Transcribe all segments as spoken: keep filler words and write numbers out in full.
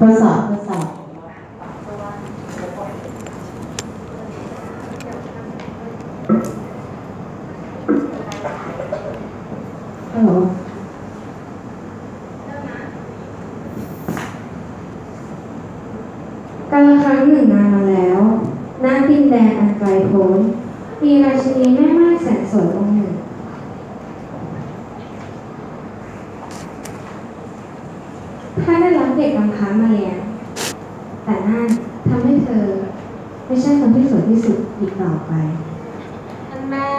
ทดสอบทดสอบฮัลโหลกาลครั้งหนึ่งนานมาแล้วณดินแดนอันไกลโพ้นมีราชินีแม่ไม้แสนสวยองค์หนึ่งท่านได้รับเด็กกำพร้ามาเลี้ยงแต่นั่นทำให้เธอไม่ใช่คนที่สวยที่สุดอีกต่อไปท่านแม่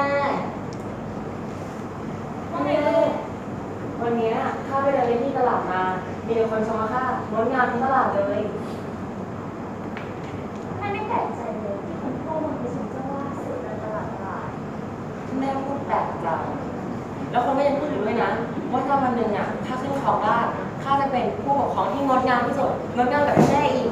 ว่าไงลูกวันนี้ข้าไปเดินเล่นที่ตลาดมามีแต่คนชมว่าข้างดงามทั้งตลาดเลยท่านไม่แปลกใจเลยที่คนพวกมันไปชมเจ้าว่าสุดในตลาดตลาดแม่พูดแปลกจังแล้วคนก็ยังพูดอยู่ด้วยนะว่าถ้าวันหนึ่งอ่ะข้าขึ้นครองราชย์ข้าจะเป็นผู้ปกครองที่งดงามที่สุดงดงามแบบแม่อีก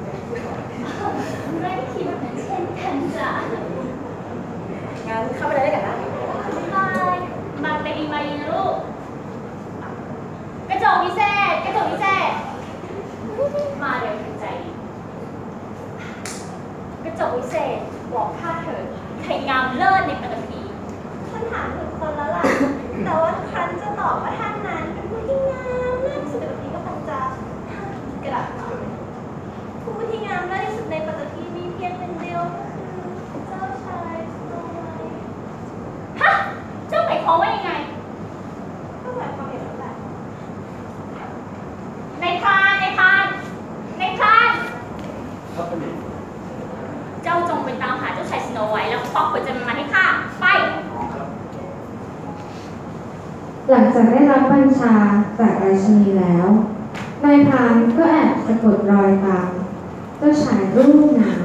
แม่คิดแบบนั้นเช่นกันจ้ะงั้นเข้าไปเลยได้กันนะบายมาไปอีมาอีนะลูกกระจกพิเศษกระจกพิเศษมาเดี๋ยวถึงใจกระจกพิเศษบอกข้าเถิดใครงามเลิศในปัตตภีท่านถามถึงคนแล้วล่ะแต่ว่าครั้นจะตอบว่าท่านนั้นเป็นผู้ที่งามเลิศที่สุดในปัตตภีก็คงจะกระดาษผู้ที่งามเลิศที่สุดในปัตตภีมีเพียงเป็นเดียวก็คือเจ้าชายสโนไวท์ฮะเจ้าหมายความว่ายังไงก็หมายความอย่างนั้นแหละในพานในพานในพานครับเป็นเจ้าจงไปตามหาเจ้าชายสโนไวท์แล้วควักหัวใจมันมาให้ข้าไปหลังจากได้รับบัญชาจากราชินีแล้วนายพรานก็แอบสะกดรอยตามเจ้าชายรูปงาม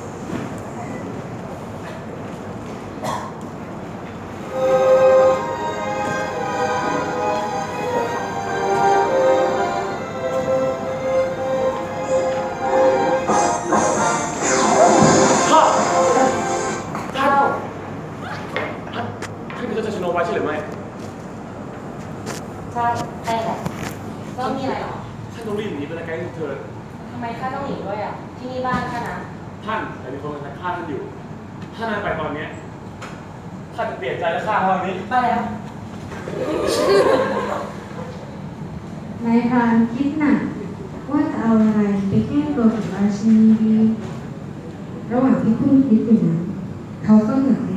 ใช่ใช่แหละแล้วมีอะไรหรอท่านต้องรีบหนีไปไกลๆเถิดทำไมข้าต้องหนีด้วยอ่ะที่นี่บ้านข้านะท่านแต่มีคนกำลังฆ่าท่านอยู่ถ้านายไปตอนนี้ข้าจะเปลี่ยนใจและฆ่าเขาตอนนี้ไปแล้วนายพรานคิดหนักว่าจะเอาอะไรไปแก้ตัวกับราชินีดีระหว่างที่คุณคิดอยู่นั้นเขาก็เหนื่อย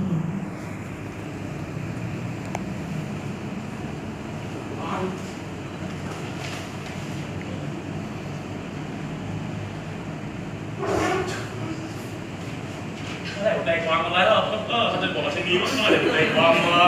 ใจความอะไรหรอเออเขาจะบอกว่าฉันดีมากเลยใจความมา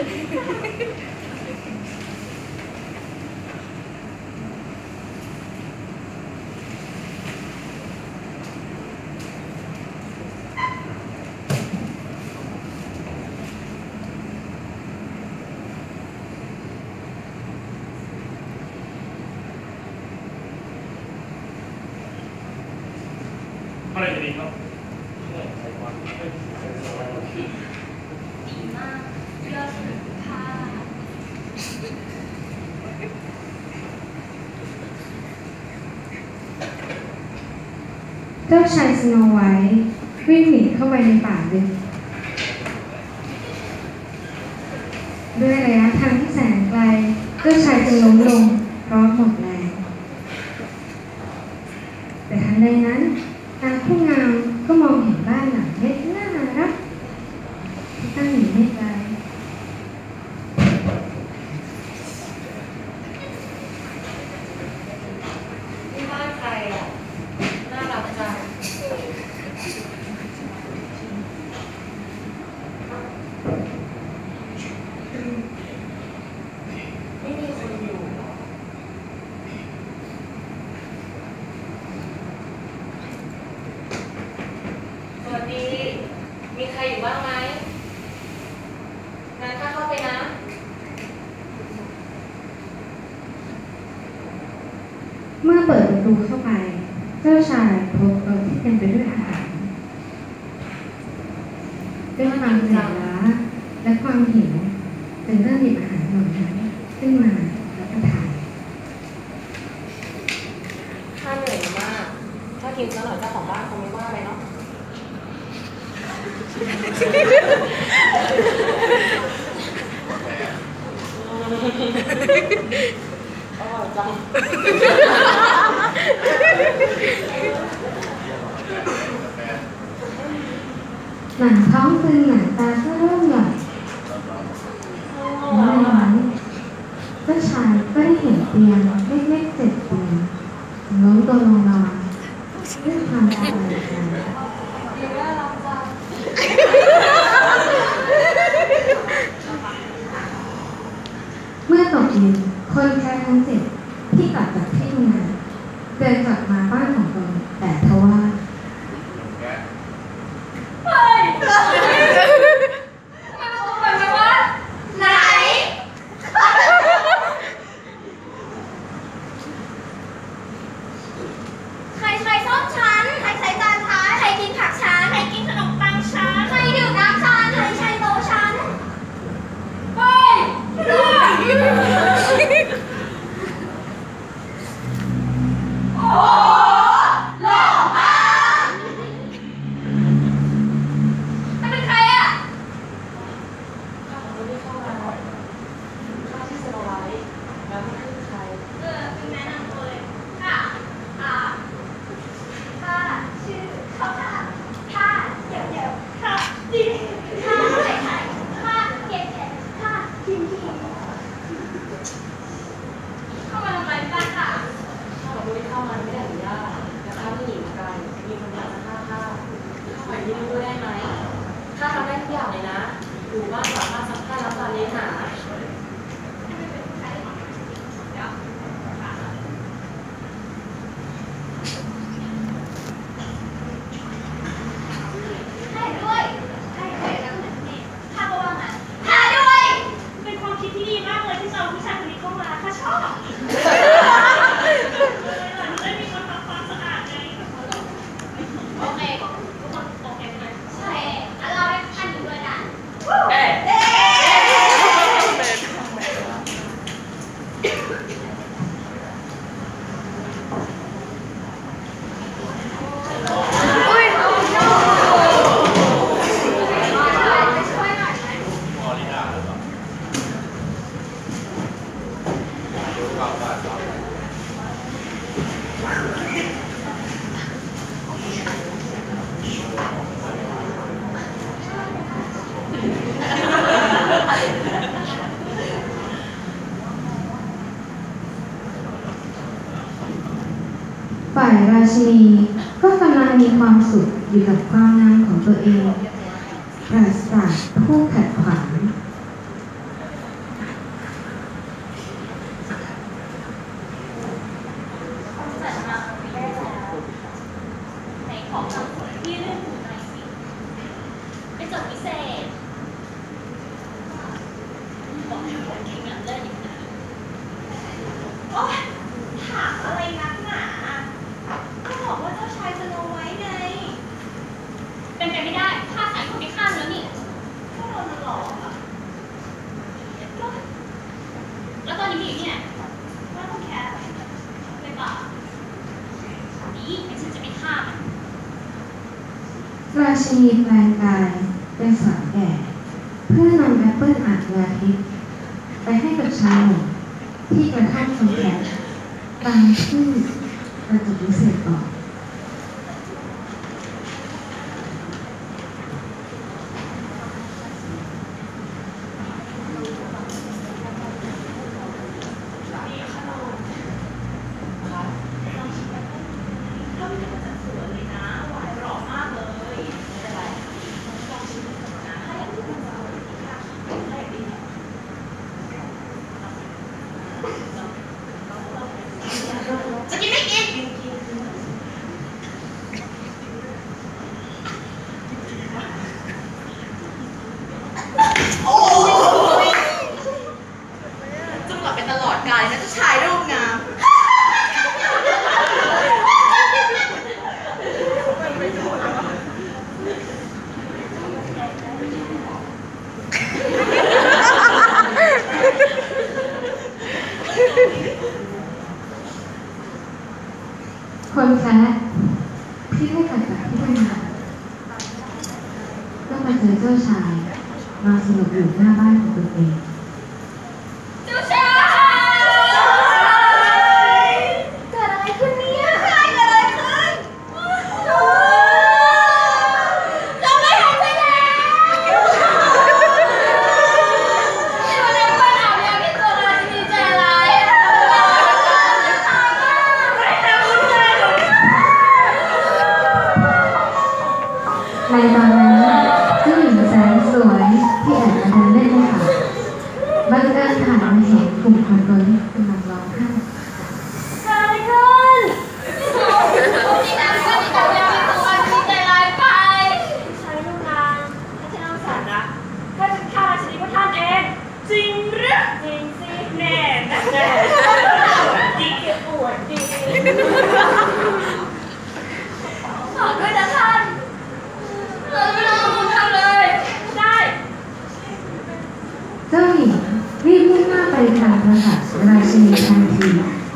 อะไรจะดีครับดีมากเลือกถึงค่ะเจ้าชายสโนไวท์วิ่งหนีเข้าไปในป่าลึกด้วยระยะทางที่แสนไกลเจ้าชายจึงล้มลงเพราะหมดแรงแต่ทันใดนั้นนางผู้งามก็มองเห็นบ้านหลังเล็กน่ารักที่ตั้งอยู่ไม่ไกลที่บ้านใครอ่ะน่ารักจังไม่มีคนอยู่สวัสดีมีใครอยู่บ้างไหมงั้นข้าเข้าไปนะเมื่อเปิดประตูเข้าไปเจ้าชายพบโต๊ะที่เต็มไปด้วยอาหารด้วยความเหนื่อยล้าและความหิวจึงเริ่มหยิบอาหารเหล่านั้นขึ้นมารับประทานข้าเหนื่อยมกินซะหน่อยเจ้าของบ้านคงไม่ว่าอะไรเนาะอร่อยจังหนังท้องตึงหนังตาก็เริ่มหย่อนแล้วในนั้นเจ้าชายก็ได้เห็นเตียงเล็กๆเจ็ดเตียงล้มตัวลงนอนด้วยความสบายใจเมื่อตกเย็นคนแค่ทั้งเจ็ดที่กลับจากที่ทำงานเดินกลับมาบ้านของตนแต่ทว่าเฮ้ยทำไมมันตรงแบบว่าไหนใครใช้ส้มฉันใครใช้จานฉันใครกินผักฉันใครกินขนมปังฉันใครดื่มน้ำฉันใครใช้โต๊ะฉันเฮ้ยด้วยโอ้หล่อมากมันเป็นใครอ่ะข้าไม่ได้เข้ามาข้าที่สโนไลท์แล้วไม่คือใครเออเป็นแนะนำตัวเลยค่ะอ่าค่ะชื่อเขาค่ะค่ะเดี๋ยวเดี๋ยวค่ะดีค่ะใช่ใช่ค่ะเก็บเก็บค่ะทีมทีมเข้ามาทำอะไรบ้างค่ะข้าไม่ได้เข้ามาไม่ได้อนุญาตแต่ข้าไม่หนีกันมีคนอยากจะฆ่าข้าข้าขอยืมด้วยได้ไหมข้าทำได้ทุกอย่างเลยนะอยู่บ้านสามารถซักผ้ารับการเลี้ยงหาให้ด้วยให้ด้วยแล้วก็นี่ค่ะก็ว่างั้นค่ะด้วยเป็นความคิดที่ดีมากเลยที่จะเอาผู้ชายคนนี้เข้ามาค่ะชอบได้มีคนทำความสะอาดไงโอเคทุกคนโอเคไหมใช่แล้วเราได้ท่านอยู่ด้วยกันเอ๊ะฝ่ายราชินีก็กำลังมีความสุขอยู่กับความงามของตัวเองปราศจากผู้ขัดขวางจัดมาได้แล้วไหนขอคำผลที่เรื่องหน่อยสิเป็นจดพิเศษบอกให้ผลแข่งงานเลิศอีกนะโอ๊ยถามอะไรนักหนาก็บอกว่าเจ้าชายสโนไวท์ไงเป็นไปไม่ได้ข้าขายคนไม่ข้ามแล้วนี่ก็โดนมันหลอกอ่ะแล้วแล้วตอนนี้มีอยู่ที่ไหนว่าต้องแคสในป่านี่งั้นฉันจะไปฆ่ามันราชินีแปลงกายเป็นสาวแก่เพื่อนำแอปเปิลอัดยาพิษไปให้กับชายหนุ่มที่กระท่อมคนแก่ตามที่ประจุวิเศษบอกจะกินไม่กินโอ้ยจงหลับไปตลอดกาลนะเจ้าชายรูปงามคนแคะที่ไม่ตัดจากที่ทำงานก็มาเจอเจ้าชายนอนสลบอยู่หน้าบ้านของตัวเองเจ้าชายเกิดอะไรขึ้นเนี่ยเกิดอะไรขึ้นเจ้าไม่หายไปแล้วที่วันนี้ป้าถามแล้วพี่ตัวเราจะดีใจอะไรในตอนนั้นเจ้าหญิงแสนสวยที่แอบมาเดินเล่นในป่าบังเอิญผ่านมาเห็นกลุ่มคนรวยกำลังร้องไห้เกิดอะไรขึ้นพี่นางก็ดีใจแล้วพี่ตัวดีใจร้ายไปใช่ลูกนางถ้าฉันเอาสารนะถ้าฉันฆ่าราชินีพระท่านเองจริงหรือจริงสิแน่แน่แน่ดีอวดดีขอด้วยนะท่านเราไม่ต้องทำทำเลยได้เจ้าหญิงรีบมุ่งหน้าไปทางปราสาทราชินีทันที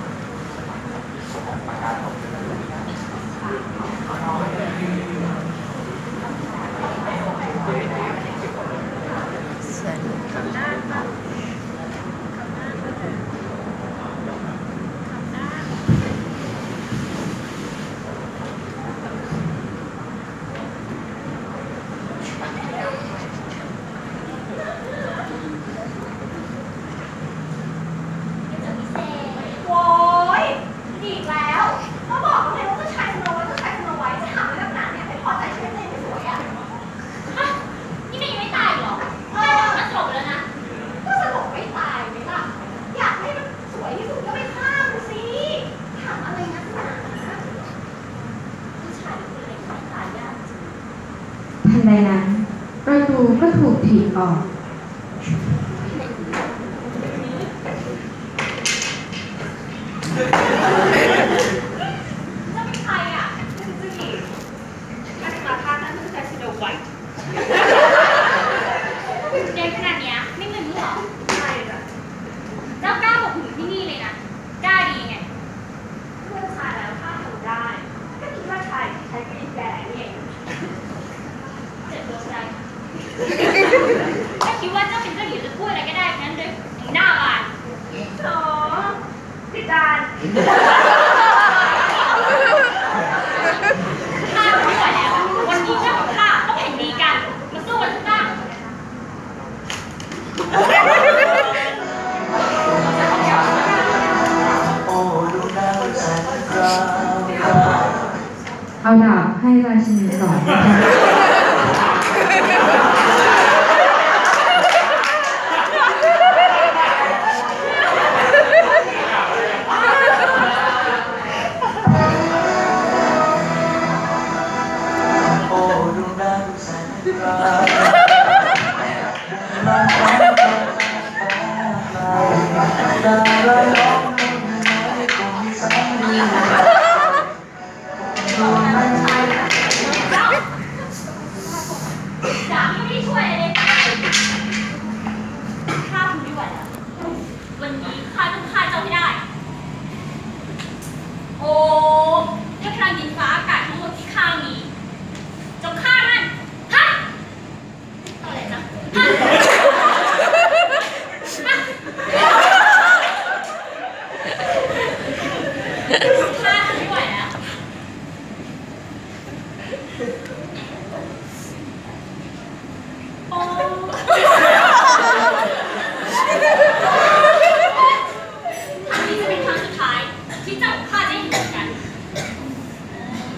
โว้ยอีกแล้วมาบอกเลยว่าเจ้าชายสโนว์ไวท์เจ้าชายสโนว์ไวท์จะทำอะไรขนาดนี้ไม่พอใจชีวิตตัวเองไม่สวยอ่ะฮะนี่มันยังไม่ตายหรอเออมันสลบแล้วนะก็สลบไม่ตายไหมล่ะอยากให้มันสวยที่สุดก็ไปฆ่ามันสิทำอะไรนักหนาเจ้าชายเป็นอะไรไม่ตายยากจริงทันใดนั้นประตูก็ถูกถีบออกจะเป็นใครอ่ะจะเป็นเจ้าหญิงถ้าจะมาฆ่าท่านเจ้าชายสโนว์ไวท์เด็กขนาดเนี้ยไม่เหมือนมึงหรอใช่จ้ะเจ้ากล้าบอกถึงที่นี่เลยนะกล้าดีไงเพื่อนชายแล้วฆ่าทำได้ก็คิดว่าชายใช้กรีดแก่นี่เองเจ็บตัวใจถ้าคิดว่าเจ้าเป็นเจ้าหญิงจะพูดอะไรก็ได้นั้นด้วยหน้าบานโถ่พี่จานข้าไม่ไหวแล้ววันนี้เจ้าของข้าต้องเห็นดีกันมาสู้กันสักตั้งเอาดาบให้ราชินีสองด่าไม่ได้ช่วยอะไรเลยข้าทนไม่ไหวแล้ววันนี้ข้าต้องฆ่าเจ้าให้ได้โอ้ด้วยพลังดินฟ้าอากาศทั้งหมดที่ข้ามีจงฆ่ามันฮะอะไรนะฮะข้าทนไม่ไหวแล้วโอ้ครั้งนี้จะเป็นครั้งสุดท้ายที่เจ้าของข้าจะได้อยู่ด้วยกัน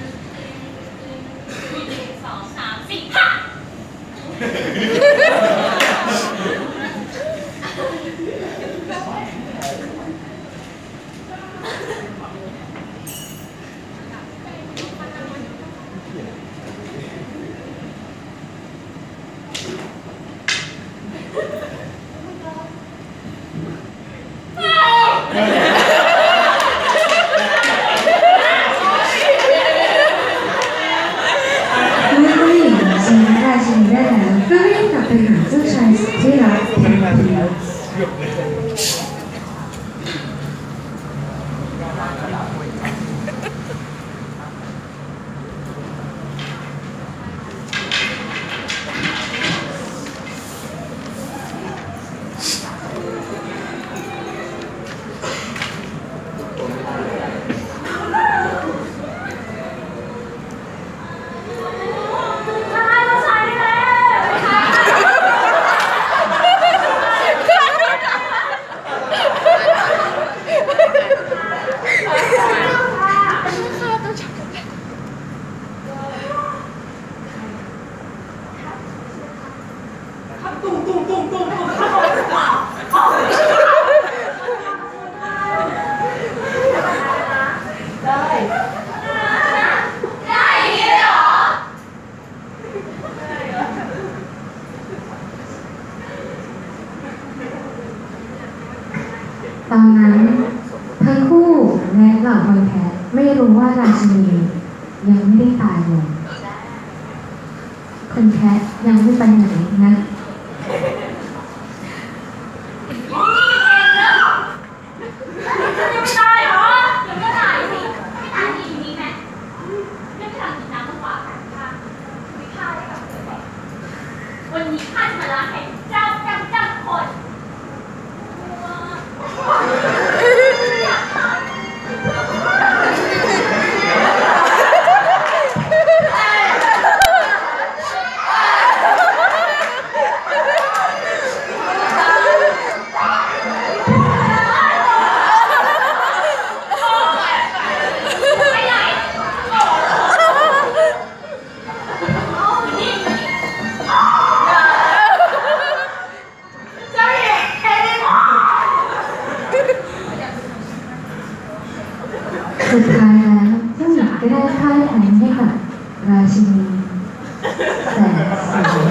ไม่รู้ว่าราชินียังไม่ได้ตายลงคนแคะยังไม่ไปไหนนะวันนี้ข้าจะมาล้างแค้นเจ้าจำจำคนอยากทำสุดท้ายแล้วเจ้าหญิงก็ได้พ่ายแพ้ให้กับราชินีแสนสวย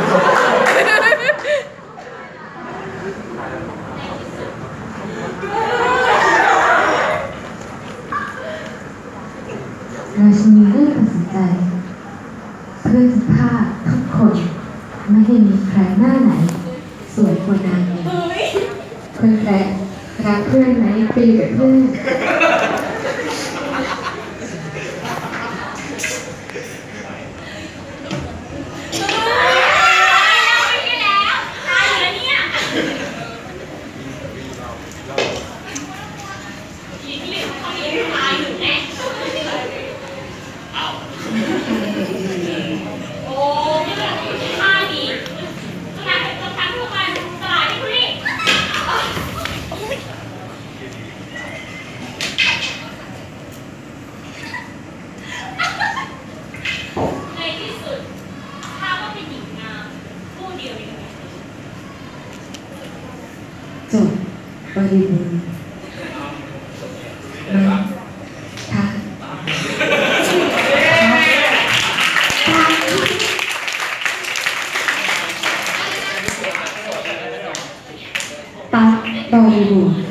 ราชินีได้ตัดสินใจเพื่อจะฆ่าทุกคนไม่ให้มีใครหน้าไหนสวยกว่านางเลยคนแรกรักเพื่อนไหมปีกับเพื่อนจบบริบูรณ์ไหมคะตั๊กบริบูรณ์